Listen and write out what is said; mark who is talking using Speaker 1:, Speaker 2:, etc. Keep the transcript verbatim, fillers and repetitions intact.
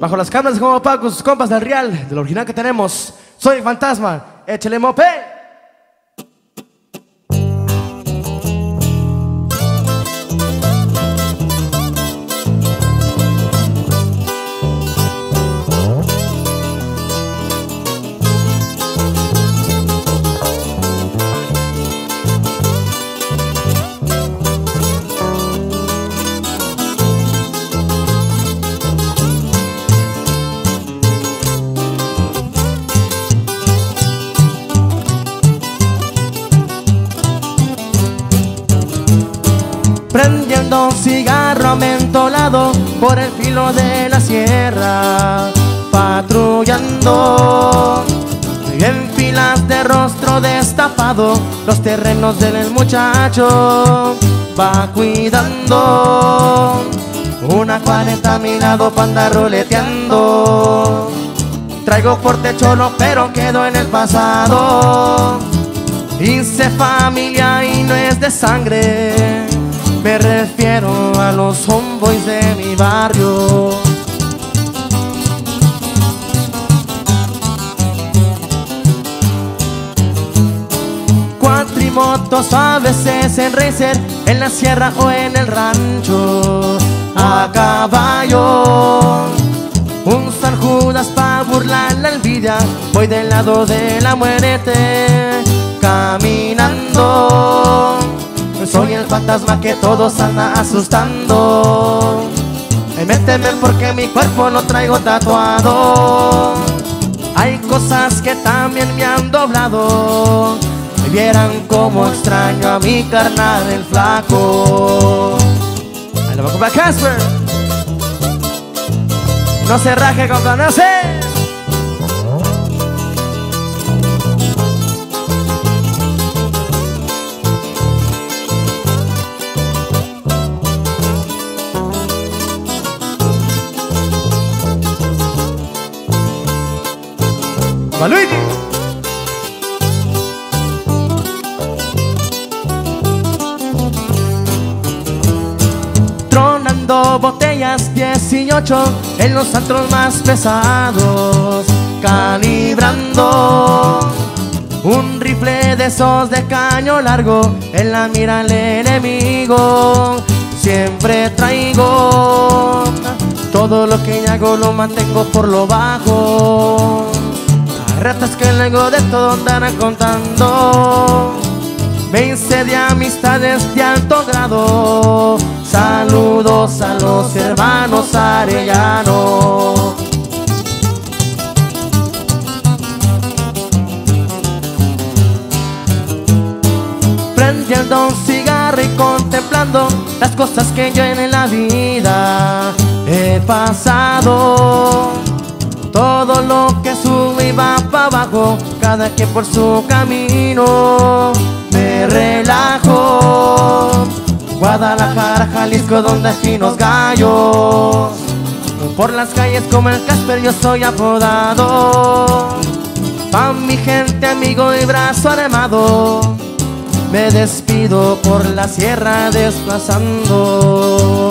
Speaker 1: Bajo las cámaras como Paco, sus compas del Real, del original que tenemos. Soy Fantasma, échale mope. Prendiendo un cigarro amentolado por el filo de la sierra, patrullando en filas de rostro destapado los terrenos del muchacho. Va cuidando una cuarenta a mi lado pa' andar roleteando. Traigo fuerte cholo pero quedo en el pasado. Hice familia y no es de sangre, me refiero a los homeboys de mi barrio. Cuatrimotos a veces en racer, en la sierra o en el rancho. A caballo, un San Judas pa' burlar la envidia. Voy del lado de la muerte, caminando. Soy el fantasma que todos anda asustando. Y méteme porque mi cuerpo lo traigo tatuado. Hay cosas que también me han doblado. Me vieran como extraño a mi carnal el flaco. Ahí lo va a comprar Casper. No se raje, compa, no sé. Luigi. Tronando botellas dieciocho en los antros más pesados, calibrando un rifle de esos de caño largo en la mira al enemigo. Siempre traigo todo lo que hago, lo mantengo por lo bajo. Ratas que luego de todo andarán contando. Me hice de amistades de alto grado. Saludos a los hermanos Arellano. Prendiendo un cigarro y contemplando las cosas que yo en la vida he pasado. Todo lo que sube y va para abajo, cada quien por su camino. Me relajo. Guadalajara, Jalisco, donde hay finos gallos. Por las calles como el Casper yo soy apodado. Pa' mi gente, amigo y brazo armado, me despido por la sierra desplazando.